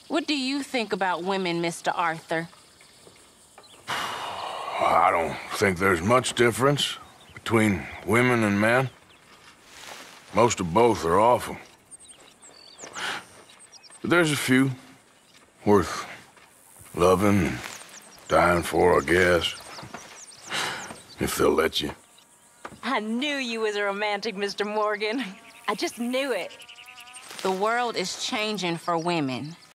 What do you think about women, Mr. Arthur? I don't think there's much difference between women and men. Most of both are awful. But there's a few worth loving and dying for, I guess. If they'll let you. I knew you was a romantic, Mr. Morgan. I just knew it. The world is changing for women.